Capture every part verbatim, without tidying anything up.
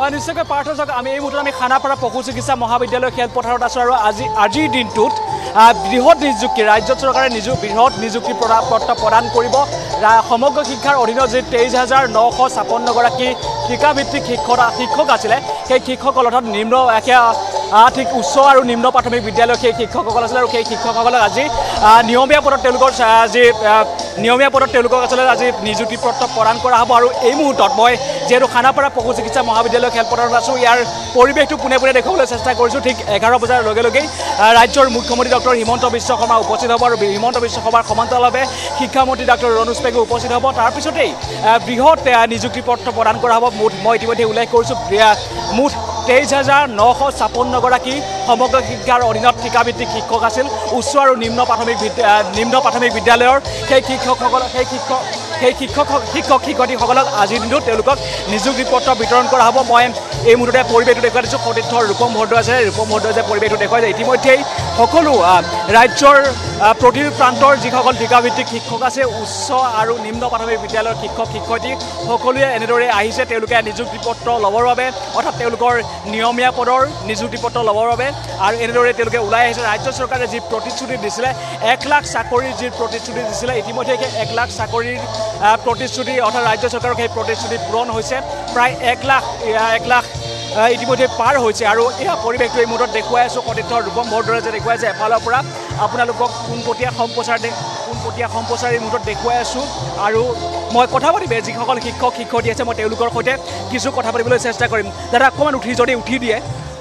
নিশ্চয়কৈ পাৰ্থ যাওক আমি এই মুহূৰ্তত আমি খানাপাৰা পশু চিকিৎসা মহাবিদ্যালয় খেলপথাৰত আছোঁ আৰু আজি আজিৰ দিনটোত বৃহৎ নিযুক্তি ৰাজ্য চৰকাৰে নিযু বৃহৎ নিযুক্তি পত্ৰ প্ৰদান কৰিব সমগ্ৰ শিক্ষাৰ অধীনত যি তেইছ হাজাৰ নশ ছাপন্নগৰাকী শিক্ষাভিত্তিক শিক্ষক শিক্ষক আছিলে সেই শিক্ষকসকল অৰ্থাৎ নিম্ন ঠিক উচ্চ আৰু নিম্ন প্ৰাথমিক বিদ্যালয়ৰ সেই শিক্ষকসকল আছিলে আৰু সেই শিক্ষকসকলক আজি নিয়মীয়া পদত তেওঁলোকৰ যি নিয়মীয়া পদত তেওঁলোকক আচলতে আজি নিযুক্তি পত্ৰ প্ৰদান কৰা হ'ব আৰু এই মুহূৰ্তত মই যিহেতু খানাপাৰা পশু চিকিৎসা মহাবিদ্যালয় খেলপথাৰত আছোঁ ইয়াৰ পৰিৱেশটো পোনে পোনে দেখুৱাবলৈ চেষ্টা কৰিছোঁ ঠিক এঘাৰ বজাৰ লগে লগেই ৰাজ্যৰ মুখ্যমন্ত্ৰী ডক্টৰ হিমন্ত বিশ্ব শৰ্মা উপস্থিত হ'ব আৰু হিমন্ত বিশ্ব শৰ্মাৰ সমান্তৰালভাৱে শিক্ষামন্ত্ৰী ডক্টৰ ৰণোজ পেগু উপস্থিত হ'ব তাৰপিছতেই বৃহৎ নিযুক্তি পত্ৰ প্ৰদান কৰা হ'ব মুঠ মই ইতিমধ্যে উল্লেখ কৰিছোঁ মুঠ তেইছ হাজাৰ নশ ছাপন্নগৰাকী সমগ্ৰ শিক্ষাৰ অধীনত ঠিকাভিত্তিক শিক্ষক আছিল উচ্চ আৰু নিম্ন প্ৰাথমিক নিম্ন প্ৰাথমিক বিদ্যালয়ৰ সেই শিক্ষকসকল সেই শিক্ষক সেই শিক্ষক শিক্ষক শিক্ষয়িত্ৰীসকলক আজিৰ দিনটোত তেওঁলোকক নিযুক্তি পত্ৰ বিতৰণ কৰা হ'ব মই এই মুহূৰ্ততে পৰিৱেশটো দেখুৱাই দিছোঁ সতীৰ্থ ৰূপম ভৰদ্বাজে ৰূপম ভৰদ্বাজে পৰিৱেশটো দেখুৱাই যায় ইতিমধ্যেই সকলো ৰাজ্যৰ প্ৰতিটো প্ৰান্তৰ যিসকল ঠিকাভিত্তিক শিক্ষক আছে উচ্চ আৰু নিম্ন প্ৰাথমিক বিদ্যালয়ৰ শিক্ষক শিক্ষয়িত্ৰী সকলোৱে এনেদৰে আহিছে তেওঁলোকে নিযুক্তি পত্ৰ ল'বৰ বাবে অৰ্থাৎ তেওঁলোকৰ নিয়মীয়া পদৰ নিযুক্তি পত্ৰ ল'বৰ বাবে আৰু এনেদৰে তেওঁলোকে ওলাই আহিছে ৰাজ্য চৰকাৰে যি প্ৰতিশ্ৰুতি দিছিলে এক লাখ চাকৰিৰ যি প্ৰতিশ্ৰুতি দিছিলে ইতিমধ্যে সেই এক লাখ চাকৰিৰ প্ৰতিশ্ৰুতি অৰ্থাৎ ৰাজ্য চৰকাৰৰ সেই প্ৰতিশ্ৰুতি পূৰণ হৈছে প্ৰায় এক লাখ এক লাখ ইতিমধ্যে পাৰ হৈছে আৰু এয়া পৰিৱেশটো এই মুহূৰ্তত দেখুৱাই আছোঁ সতীৰ্থ ৰূপম ভৰদ্বাজে দেখুৱাই আছে এফালৰ পৰা আপোনালোকক পোনপটীয়া সম্প্ৰচাৰ পোনপটীয়া সম্প্ৰচাৰ এই মুহূৰ্তত দেখুৱাই আছোঁ আৰু মই কথা পাতিম যিসকল শিক্ষক শিক্ষয়িত্ৰী আছে মই তেওঁলোকৰ সৈতে কিছু কথা পাতিবলৈ চেষ্টা কৰিম দাদা অকণমান উঠি যদি উঠি দিয়ে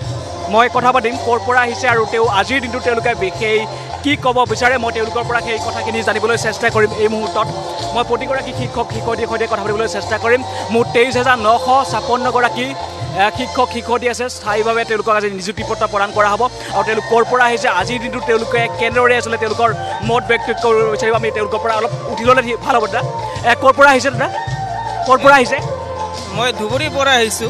মই কথা পাতিম ক'ৰ পৰা আহিছে আৰু তেওঁ আজিৰ দিনটোত তেওঁলোকে বিশেষ কি ক'ব বিচাৰে মই তেওঁলোকৰ পৰা সেই কথাখিনি জানিবলৈ চেষ্টা কৰিম এই মুহূৰ্তত মই প্ৰতিগৰাকী শিক্ষক শিক্ষয়িত্ৰীৰ সৈতে কথা পাতিবলৈ চেষ্টা কৰিম মুঠ তেইছ হাজাৰ নশ ছাপন্নগৰাকী শিক্ষক শিক্ষয়িত্ৰী আছে স্থায়ীভাৱে তেওঁলোকক আজি নিযুক্তি পত্ৰ প্ৰদান কৰা হ'ব আৰু তেওঁলোক ক'ৰ পৰা আহিছে আজিৰ দিনটোত তেওঁলোকে কেনেদৰে আচলতে তেওঁলোকৰ মত ব্যক্ত কৰিব বিচাৰিব আমি তেওঁলোকৰ পৰা অলপ উঠি ল'লে ভাল হ'ব দাদা ক'ৰ পৰা আহিছে দাদা ক'ৰ পৰা আহিছে মই ধুবুৰীৰ পৰা আহিছোঁ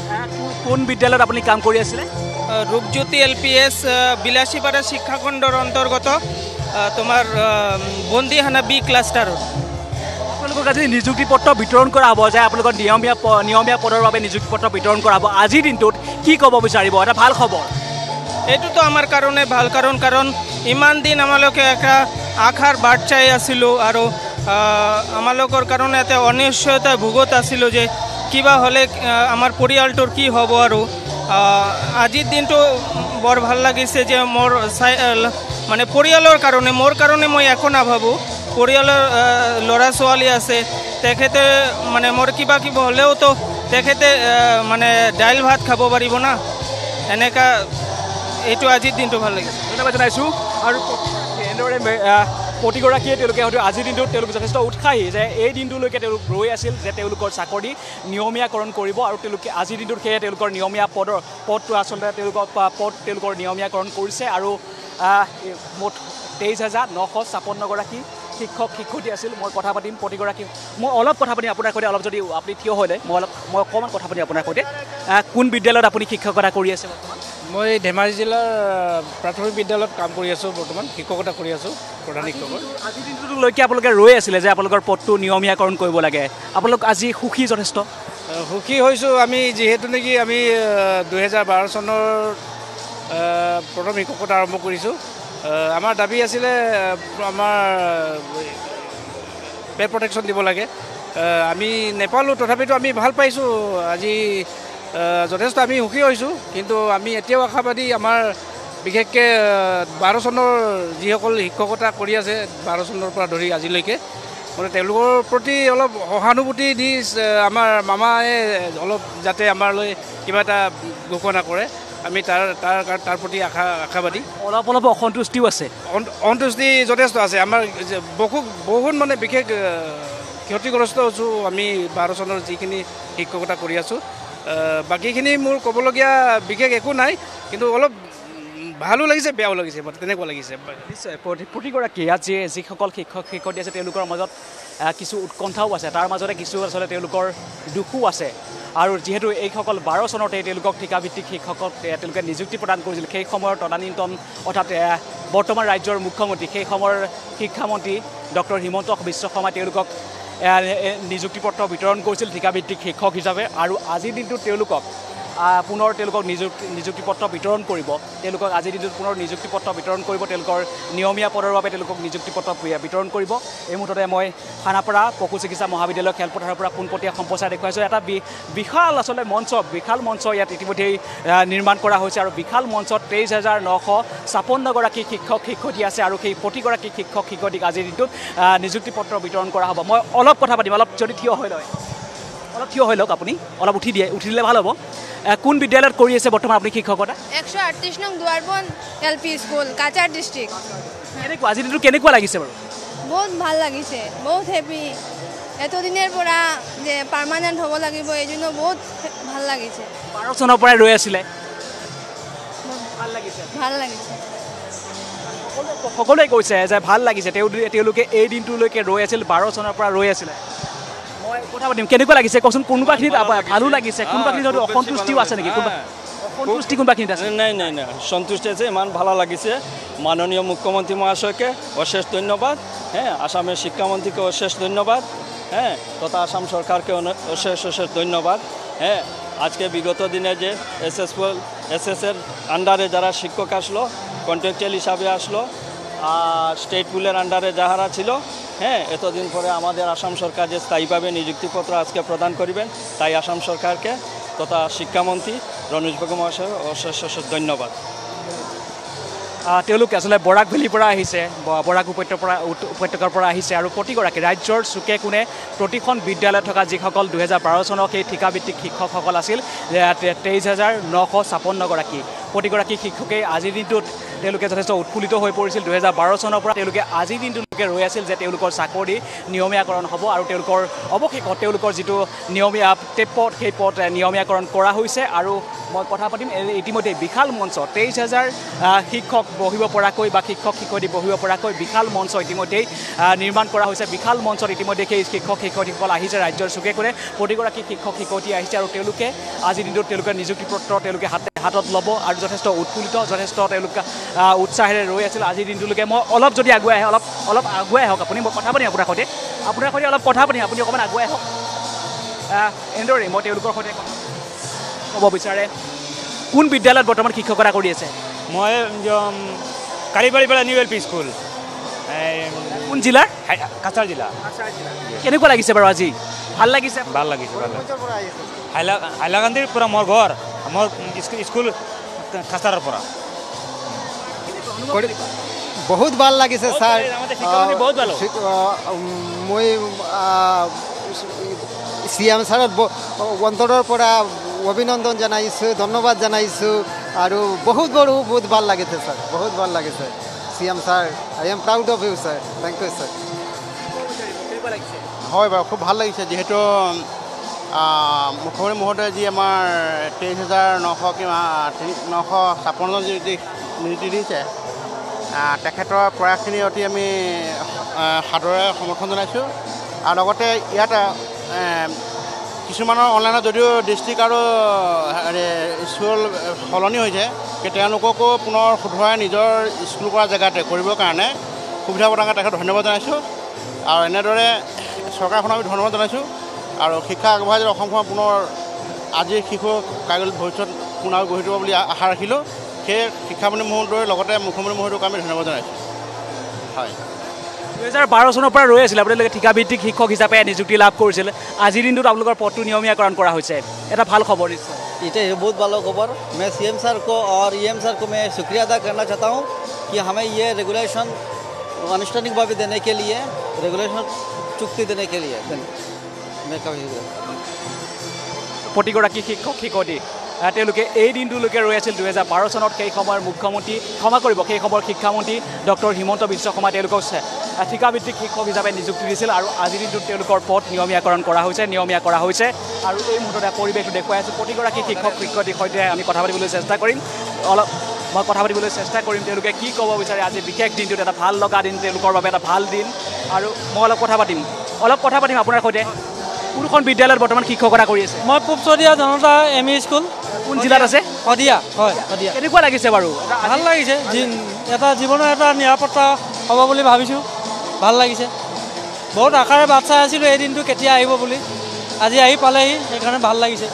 কোন বিদ্যালয়ত আপুনি কাম কৰি আছিলে Rupjyoti L P S Bilasipara শিক্ষাখণ্ডৰ অন্তৰ্গত তোমাৰ বন্দিহানা বি ক্লাষ্টাৰত আপোনালোকক আজি নিযুক্তি পত্ৰ বিতৰণ কৰা হ'ব যে আপোনালোকৰ নিয়মীয়া নিয়মীয়া পদৰ বাবে নিযুক্তি পত্ৰ বিতৰণ কৰা হ'ব আজিৰ দিনটোত কি ক'ব বিচাৰিব এটা ভাল খবৰ এইটোতো আমাৰ কাৰণে ভাল কাৰণ কাৰণ ইমান দিন আমালোকে এটা আশাৰ বাট চাই আছিলোঁ আৰু আমালোকৰ কাৰণে এটা অনিশ্চয়তা ভোগত আছিলোঁ যে কিবা হ'লে আমাৰ পৰিয়ালটোৰ কি হ'ব আৰু আজিৰ দিনটো বৰ ভাল লাগিছে যে মোৰ মানে পৰিয়ালৰ কাৰণে মোৰ কাৰণে মই একো নাভাবোঁ পৰিয়ালৰ ল'ৰা ছোৱালী আছে তেখেতে মানে মোৰ কিবা কিবা হ'লেওতো তেখেতে মানে দাইল ভাত খাব পাৰিব না এনেকুৱা এইটো আজিৰ দিনটো ভাল লাগিছে ধন্যবাদ জনাইছোঁ আৰু এনেদৰে প্ৰতিগৰাকীয়ে তেওঁলোকে হয়তো আজিৰ দিনটোত তেওঁলোক যথেষ্ট উৎসাহী যে এই দিনটোলৈকে তেওঁলোক ৰৈ আছিল যে তেওঁলোকৰ চাকৰি নিয়মীয়াকৰণ কৰিব আৰু তেওঁলোকে আজিৰ দিনটোত সেয়ে তেওঁলোকৰ নিয়মীয়া পদৰ পদটো আচলতে তেওঁলোকৰ পদ তেওঁলোকৰ নিয়মীয়াকৰণ কৰিছে আৰু মুঠ তেইছ হাজাৰ নশ ছাপন্নগৰাকী শিক্ষক শিক্ষয়িত্ৰী আছিল মই কথা পাতিম প্ৰতিগৰাকী মই অলপ কথা পাতিম আপোনাৰ সৈতে অলপ যদি আপুনি থিয় হ'লে মই অলপ মই অকণমান কথা পাতিম আপোনাৰ সৈতে কোন বিদ্যালয়ত আপুনি শিক্ষকতা কৰি আছে বৰ্তমান মই ধেমাজি জিলাৰ প্ৰাথমিক বিদ্যালয়ত কাম কৰি আছোঁ বৰ্তমান শিক্ষকতা কৰি আছোঁ প্ৰধান শিক্ষকৰ আজিৰ দিনটোলৈকে আপোনালোকে ৰৈ আছিলে যে আপোনালোকৰ পদটো নিয়মীয়াকৰণ কৰিব লাগে আপোনালোক আজি সুখী যথেষ্ট সুখী হৈছোঁ আমি যিহেতু নেকি আমি দুহেজাৰ বাৰ চনৰ প্ৰথম শিক্ষকতা আৰম্ভ কৰিছোঁ আমাৰ দাবী আছিলে আমাৰ পে প্ৰটেকশ্যন দিব লাগে আমি নেপালোঁ তথাপিতো আমি ভাল পাইছোঁ আজি যথেষ্ট আমি সুখী হৈছোঁ কিন্তু আমি এতিয়াও আশাবাদী আমাৰ বিশেষকৈ বাৰ চনৰ যিসকল শিক্ষকতা কৰি আছে বাৰ চনৰ পৰা ধৰি আজিলৈকে মানে তেওঁলোকৰ প্ৰতি অলপ সহানুভূতি দি আমাৰ মামাই অলপ যাতে আমালৈ কিবা এটা ঘোষণা কৰে আমি তাৰ তাৰ তাৰ প্ৰতি আশা আশাবাদী অলপ অলপ অসন্তুষ্টিও আছে অসন্তুষ্টি যথেষ্ট আছে আমাৰ বহু বহুত মানে বিশেষ ক্ষতিগ্ৰস্ত হৈছোঁ আমি বাৰ চনৰ যিখিনি শিক্ষকতা কৰি আছোঁ বাকীখিনি মোৰ ক'বলগীয়া বিশেষ একো নাই কিন্তু অলপ ভালো লাগিছে বেয়াও লাগিছে তেনেকুৱা লাগিছে নিশ্চয় প্ৰতিগৰাকী ইয়াত যি যিসকল শিক্ষক শিক্ষয়িত্ৰী আছে তেওঁলোকৰ মাজত কিছু উৎকণ্ঠাও আছে তাৰ মাজতে কিছু আচলতে তেওঁলোকৰ দুখো আছে আৰু যিহেতু এইসকল বাৰ চনতে তেওঁলোকক ঠিকাভিত্তিক শিক্ষকক তেওঁলোকে নিযুক্তি প্ৰদান কৰিছিল সেই সময়ৰ তদানীন্তন অৰ্থাৎ বৰ্তমান ৰাজ্যৰ মুখ্যমন্ত্ৰী সেই সময়ৰ শিক্ষামন্ত্ৰী ডক্টৰ হিমন্ত বিশ্ব শৰ্মাই তেওঁলোকক নিযুক্তি পত্ৰ বিতৰণ কৰিছিল ঠিকাভিত্তিক শিক্ষক হিচাপে আৰু আজিৰ দিনটোত তেওঁলোকক পুনৰ তেওঁলোকক নিযুক্তি নিযুক্তি পত্ৰ বিতৰণ কৰিব তেওঁলোকক আজিৰ দিনটোত পুনৰ নিযুক্তি পত্ৰ বিতৰণ কৰিব তেওঁলোকৰ নিয়মীয়া পদৰ বাবে তেওঁলোকক নিযুক্তি পত্ৰ বিতৰণ কৰিব এই মুহূৰ্ততে মই খানাপাৰা পশু চিকিৎসা মহাবিদ্যালয় খেলপথাৰৰ পৰা পোনপটীয়া সম্প্ৰচাৰ দেখুৱাইছোঁ এটা বিশাল আচলতে মঞ্চ বিশাল মঞ্চ ইয়াত ইতিমধ্যেই নিৰ্মাণ কৰা হৈছে আৰু বিশাল মঞ্চত তেইছ হাজাৰ নশ ছাপন্নগৰাকী শিক্ষক শিক্ষয়িত্ৰী আছে আৰু সেই প্ৰতিগৰাকী শিক্ষক শিক্ষয়িত্ৰীক আজিৰ দিনটোত নিযুক্তি পত্ৰ বিতৰণ কৰা হ'ব মই অলপ কথা পাতিম অলপ যদি থিয় হৈ লয় অলপ থিয় হৈ লওক আপুনি অলপ উঠি দিয়ে উঠি দিলে ভাল হ'ব কোন বিদ্যালয়ত কৰি আছে বৰ্তমান আপুনি শিক্ষকতা একশো আঠত্ৰিছ নং Duarbon L P school Cachar district কেনেকুৱা আজিৰ দিনটো কেনেকুৱা লাগিছে বাৰু বহুত ভাল লাগিছে বহুত হেপী এতদিনৰ পৰা যে পাৰ্মানেণ্ট হ'ব লাগিব এই জন্য বহুত ভাল লাগিছে বাৰ চনৰ পৰাই ৰৈ আছিলে ভাল লাগিছে ভাল লাগিছে সকলোৱে কৈছে যে ভাল লাগিছে তেওঁ তেওঁলোকে এই দিনটোলৈকে ৰৈ আছিল বাৰ চনৰ পৰা ৰৈ আছিলে মই কথা পাতিম কেনেকুৱা লাগিছে কওকচোন কোনোবাখিনিত ভালো লাগিছে কোনোবাখিনিত হয়তো অসন্তুষ্টিও আছে নেকি কোনোবা অসন্তুষ্টি কোনোবাখিনিত আছে নাই নাই নাই সন্তুষ্টি আছে ইমান ভালো লাগিছে মাননীয় মুখ্যমন্ত্রী মহাশয়কে অশেষ ধন্যবাদ হ্যাঁ আসামের শিক্ষামন্ত্রীকে অশেষ ধন্যবাদ হ্যাঁ তথা আসাম সরকারকে অশেষ অশেষ ধন্যবাদ হ্যাঁ আজকে বিগত দিনে যে এস এস এস এস এর আন্ডারে যারা শিক্ষক আসলো কন্ট্রাকচুয়াল হিসাবে আসলো আর স্টেট পুলের আন্ডারে যাহারা ছিল হ্যাঁ এতদিন পরে আমাদের আসাম সরকার যে স্থায়ীভাবে নিযুক্তিপত্র আজকে প্রদান করবেন তাই আসাম সরকারকে তথা শিক্ষামন্ত্রী রণোজ পেগু মহাশয় অশেষ অশেষ ধন্যবাদ তেওঁলোক আসলে বৰাক ভেলীৰ পৰা আহিছে বৰাক উপত্যকাৰ পৰা উপত্যকাৰ পৰা আহিছে আৰু প্ৰতিগৰাকী ৰাজ্যৰ চুকে কোণে প্ৰতিখন বিদ্যালয়ত থকা যিসকল দুহেজাৰ বাৰ চনৰ সেই ঠিকাভিত্তিক শিক্ষকসকল আছিল তেইছ হাজাৰ নশ ছাপন্নগৰাকী প্ৰতিগৰাকী শিক্ষকে আজিৰ দিনটোত তেওঁলোকে যথেষ্ট উৎফুল্লিত হৈ পৰিছিল দুহেজাৰ বাৰ চনৰ পৰা তেওঁলোকে আজিৰ দিনটোলৈকে ৰৈ আছিল যে তেওঁলোকৰ চাকৰি নিয়মীয়াকৰণ হ'ব আৰু তেওঁলোকৰ অৱশেষত তেওঁলোকৰ যিটো নিয়মীয়া পদ সেই পদ নিয়মীয়াকৰণ কৰা হৈছে আৰু মই কথা পাতিম ইতিমধ্যে বিশাল মঞ্চ তেইছ হাজাৰ শিক্ষক বহিব পৰাকৈ বা শিক্ষক শিক্ষয়িত্ৰী বহিব পৰাকৈ বিশাল মঞ্চ ইতিমধ্যেই নিৰ্মাণ কৰা হৈছে বিশাল মঞ্চত ইতিমধ্যে সেই শিক্ষক শিক্ষয়িত্ৰীসকল আহিছে ৰাজ্যৰ চুকে কোণে প্ৰতিগৰাকী শিক্ষক শিক্ষয়িত্ৰী আহিছে আৰু তেওঁলোকে আজিৰ দিনটোত তেওঁলোকে নিযুক্তি পত্ৰ তেওঁলোকে হাতে হাতত ল'ব আৰু যথেষ্ট উৎফুল্লিত যথেষ্ট তেওঁলোকে উৎসাহেৰে ৰৈ আছিল আজিৰ দিনটোলৈকে মই অলপ যদি আগুৱাই আহে অলপ অলপ আগুৱাই আহক আপুনি মই কথা পাতিম আপোনাৰ সৈতে আপোনাৰ সৈতে অলপ কথা পাতিম আপুনি অকণমান আগুৱাই আহক এনেদৰে মই তেওঁলোকৰ সৈতে ক'ব বিচাৰে কোন বিদ্যালয়ত বৰ্তমান শিক্ষকতা কৰি আছে মই কালিবাৰী পৰা নিউ এল পি স্কুল কোন জিলাৰ কাছাৰ জিলা কেনেকুৱা লাগিছে বাৰু আজি ভাল লাগিছে ভাল লাগিছে ভাল হাইলাকান্দিৰ পৰা মোৰ ঘৰ মোৰ স্কুল কাছাৰৰ পৰা বহুত ভাল লাগিছে ছাৰ বহুত ভাল মই চি এম ছাৰত অন্তৰৰ পৰা অভিনন্দন জনাইছোঁ ধন্যবাদ জনাইছোঁ আৰু বহুত বড় বহুত ভাল লাগিছে ছাৰ বহুত ভাল লাগিছে C M sir I am proud of you sir thank you sir হয় বাৰু খুব ভাল লাগিছে যিহেতু মুখ্যমন্ত্ৰী মহোদয়ে যি আমাৰ তেইছ হাজাৰ নশ কিমান নশ ছাপন্ন যি নিযুক্তি দিছে তেখেতৰ প্ৰয়াসখিনি অতি আমি সাদৰে সমৰ্থন জনাইছোঁ আৰু লগতে ইয়াত কিছুমানৰ অনলাইনত যদিও ডিষ্ট্ৰিক্ট আৰু স্কুল সলনি হৈছে তেওঁলোককো পুনৰ শুধৰাই নিজৰ স্কুল কৰা জেগাতে কৰিবৰ কাৰণে সুবিধা প্ৰদান কৰা তেখেতক ধন্যবাদ জনাইছোঁ আৰু এনেদৰে চৰকাৰখনক আমি ধন্যবাদ জনাইছোঁ আৰু শিক্ষা আগবঢ়াই যদি অসমখন পুনৰ আজিৰ শিশু কাইলৈ ভৱিষ্যত পুনৰ গঢ়ি তুলিব বুলি আশা ৰাখিলোঁ সেই শিক্ষামন্ত্ৰী মহোদয়ৰ লগতে মুখ্যমন্ত্ৰী মহোদয়ক আমি ধন্যবাদ জনাইছোঁ হয় দুহেজাৰ বাৰ চনৰ পৰা ৰৈ আছিল আপোনালোকে ঠিকাভিত্তিক শিক্ষক হিচাপে নিযুক্তি লাভ কৰিছিল আজিৰ দিনটোত আপোনালোকৰ পদটো নিয়মীয়াকৰণ কৰা হৈছে এটা ভাল খবৰ নিশ্চয় ये बहुत वाला खबर मैं सीएम सर को और ईएम सर को मैं शुक्रिया अदा करना चाहता हूँ कि हमें ये रेगुलेशन आनुष्ठानिक भाव देने के लिए रेगुलेशन चुक्ति देने के लिए मैं कभी প্ৰতিগৰাকী শিক্ষক শিক্ষয়িত্ৰী তেওঁলোকে এই দিনটোলৈকে ৰৈ আছিল দুহেজাৰ বাৰ চনত সেই সময়ৰ মুখ্যমন্ত্ৰী ক্ষমা কৰিব সেই সময়ৰ শিক্ষামন্ত্ৰী ডক্টৰ হিমন্ত বিশ্ব শৰ্মাই তেওঁলোকক ঠিকাভিত্তিক শিক্ষক হিচাপে নিযুক্তি দিছিল আৰু আজিৰ দিনটোত তেওঁলোকৰ পদ নিয়মীয়াকৰণ কৰা হৈছে নিয়মীয়া কৰা হৈছে আৰু এই মুহূৰ্ততে পৰিৱেশটো দেখুৱাই আছোঁ প্ৰতিগৰাকী শিক্ষক শিক্ষয়িত্ৰীৰ সৈতে আমি কথা পাতিবলৈ চেষ্টা কৰিম অলপ মই কথা পাতিবলৈ চেষ্টা কৰিম তেওঁলোকে কি ক'ব বিচাৰে আজি বিশেষ দিনটোত এটা ভাল লগা দিন তেওঁলোকৰ বাবে এটা ভাল দিন আৰু মই অলপ কথা পাতিম অলপ কথা পাতিম আপোনাৰ সৈতে কোনখন বিদ্যালয়ত বৰ্তমান শিক্ষকতা কৰি আছে মই পূবচৰীয়া জনতা এম ই স্কুল কোন জিলাত আছে শদিয়া হয় শদিয়া কেনেকুৱা লাগিছে বাৰু ভাল লাগিছে এটা জীৱনৰ এটা নিৰাপত্তা হ'ব বুলি ভাবিছোঁ ভাল লাগিছে বহুত আশাৰে বাট চাই আছিলোঁ এই দিনটো কেতিয়া আহিব বুলি আজি আহি পালেহি সেইকাৰণে ভাল লাগিছে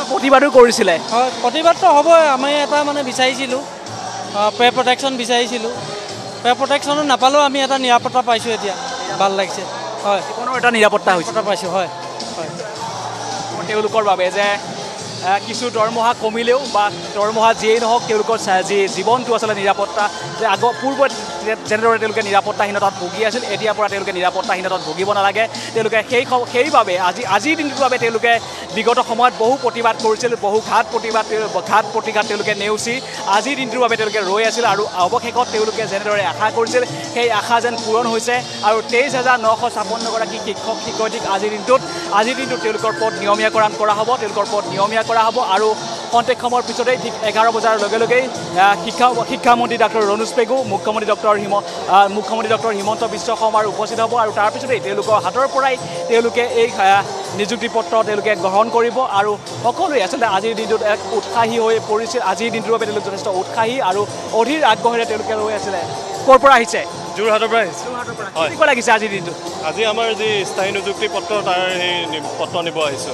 প্ৰতিবাদো কৰিছিলে হয় প্ৰতিবাদটো হ'বই আমি এটা মানে বিচাৰিছিলোঁ পে প্ৰটেকশ্যন বিচাৰিছিলোঁ পে প্ৰটেকশ্যনো নাপালেও আমি এটা নিৰাপত্তা পাইছোঁ এতিয়া ভাল লাগিছে হয় জীৱনৰ এটা নিৰাপত্তা হৈছে পাইছোঁ হয় হয় তেওঁলোকৰ বাবে যে কিছু দৰমহা কমিলেও বা দৰমহা যিয়েই নহওক তেওঁলোকৰ যি জীৱনটো আচলতে নিৰাপত্তা যে আগৰ পূৰ্বত যেনেদৰে তেওঁলোকে নিৰাপত্তাহীনতাত ভুগি আছিল এতিয়াৰ পৰা তেওঁলোকে নিৰাপত্তাহীনতাত ভুগিব নালাগে তেওঁলোকে সেই সেইবাবে আজি আজিৰ দিনটোৰ বাবে তেওঁলোকে বিগত সময়ত বহু প্ৰতিবাদ কৰিছিল বহু ঘাট প্ৰতিবাদ ঘাট প্ৰতিঘাত তেওঁলোকে নেওচি আজিৰ দিনটোৰ বাবে তেওঁলোকে ৰৈ আছিল আৰু অৱশেষত তেওঁলোকে যেনেদৰে আশা কৰিছিল সেই আশা যেন পূৰণ হৈছে আৰু তেইছ হাজাৰ নশ ছাপন্নগৰাকী শিক্ষক শিক্ষয়িত্ৰীক আজিৰ দিনটোত আজিৰ দিনটোত তেওঁলোকৰ পদ নিয়মীয়াকৰণ কৰা হ'ব তেওঁলোকৰ পদ নিয়মীয়া কৰা হ'ব আৰু খন্তেক সময়ৰ পিছতেই ঠিক এঘাৰ বজাৰ লগে লগেই শিক্ষা শিক্ষামন্ত্ৰী ডক্টৰ ৰণোজ পেগু মুখ্যমন্ত্ৰী ডক্টৰ হিম মুখ্যমন্ত্ৰী ডক্টৰ হিমন্ত বিশ্ব শৰ্মাৰ উপস্থিত হ'ব আৰু তাৰপিছতেই তেওঁলোকৰ হাতৰ পৰাই তেওঁলোকে এই নিযুক্তি পত্ৰ তেওঁলোকে গ্ৰহণ কৰিব আৰু সকলোৱে আচলতে আজিৰ দিনটোত এক উৎসাহী হৈ পৰিছিল আজিৰ দিনটোৰ বাবে তেওঁলোক যথেষ্ট উৎসাহী আৰু অধীৰ আগ্ৰহেৰে তেওঁলোকে ৰৈ আছিলে ক'ৰ পৰা আহিছে যোৰহাটৰ পৰা আহিছে কেনেকুৱা লাগিছে আজিৰ দিনটো আজি আমাৰ যি স্থায়ী নিযুক্তি পত্ৰ তাৰ সেই পত্ৰ নিব আহিছোঁ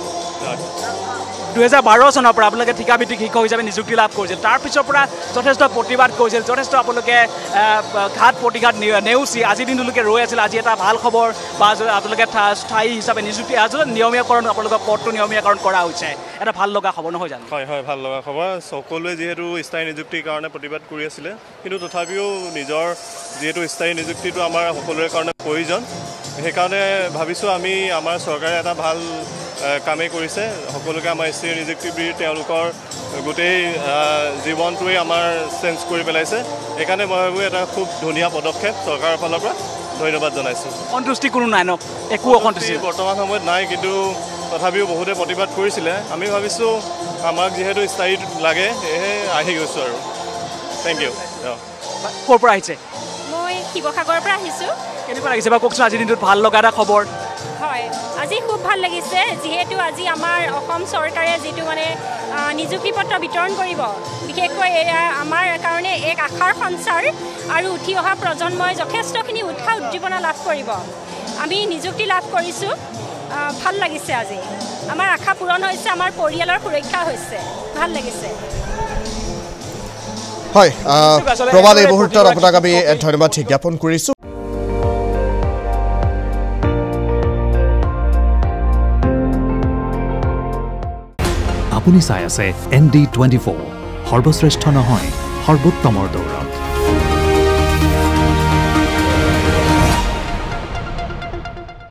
দুহেজাৰ বাৰ চনৰ পৰা আপোনালোকে ঠিকাভিত্তিক শিক্ষক হিচাপে নিযুক্তি লাভ কৰিছিল তাৰপিছৰ পৰা যথেষ্ট প্ৰতিবাদ কৰিছিল যথেষ্ট আপোনালোকে ঘাট প্ৰতিঘাত নেওচি আজিৰ দিনটোলৈকে ৰৈ আছিল আজি এটা ভাল খবৰ বা আপোনালোকে স্থায়ী হিচাপে নিযুক্তি আচলতে নিয়মীয়াকৰণ আপোনালোকৰ পদটো নিয়মীয়াকৰণ কৰা হৈছে এটা ভাল লগা খবৰ নহয় জানো হয় হয় ভাল লগা খবৰ সকলোৱে যিহেতু স্থায়ী নিযুক্তিৰ কাৰণে প্ৰতিবাদ কৰি আছিলে কিন্তু তথাপিও নিজৰ যিহেতু স্থায়ী নিযুক্তিটো আমাৰ সকলোৰে কাৰণে প্ৰয়োজন সেইকাৰণে ভাবিছোঁ আমি আমাৰ চৰকাৰে এটা ভাল কামেই কৰিছে সকলোকে আমাৰ স্থায়ী নিযুক্তি দি তেওঁলোকৰ গোটেই জীৱনটোৱেই আমাৰ চেঞ্জ কৰি পেলাইছে সেইকাৰণে মই ভাবোঁ এটা খুব ধুনীয়া পদক্ষেপ চৰকাৰৰ ফালৰ পৰা ধন্যবাদ জনাইছোঁ সন্তুষ্টি কোনো নাই ন একো অসন্তুষ্টি বৰ্তমান সময়ত নাই কিন্তু তথাপিও বহুতে প্ৰতিবাদ কৰিছিলে আমি ভাবিছোঁ আমাক যিহেতু স্থায়ী লাগে সেয়েহে আহি গৈছোঁ আৰু থেংক ইউ ক'ৰ পৰা আহিছে মই শিৱসাগৰৰ পৰা আহিছোঁ কেনেকুৱা লাগিছে বাৰু কওকচোন আজিৰ দিনটোত ভাল লগা এটা খবৰ হয় আজি খুব ভাল লাগিছে যিহেতু আজি আমাৰ অসম চৰকাৰে যিটো মানে নিযুক্তি পত্ৰ বিতৰণ কৰিব বিশেষকৈ এয়া আমাৰ কাৰণে এক আশাৰ সঞ্চাৰ আৰু উঠি অহা প্ৰজন্মই যথেষ্টখিনি উৎসাহ উদ্দীপনা লাভ কৰিব আমি নিযুক্তি লাভ কৰিছোঁ ভাল লাগিছে আজি আমাৰ আশা পূৰণ হৈছে আমাৰ পৰিয়ালৰ সুৰক্ষা হৈছে ভাল লাগিছে হয় প্ৰবাদ এই মুহূৰ্তত আপোনাক আমি ধন্যবাদ জ্ঞাপন কৰিছোঁ আপুনি চাই আছে এন ডি টুৱেণ্টি ফ'ৰ সৰ্বশ্ৰেষ্ঠ নহয় সৰ্বোত্তমৰ দৌৰ